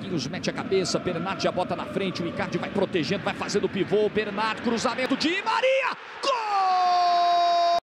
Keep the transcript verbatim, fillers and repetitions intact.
Marquinhos mete a cabeça, Bernat já bota na frente, o Icardi vai protegendo, vai fazendo o pivô, Bernat, cruzamento de Maria, gol!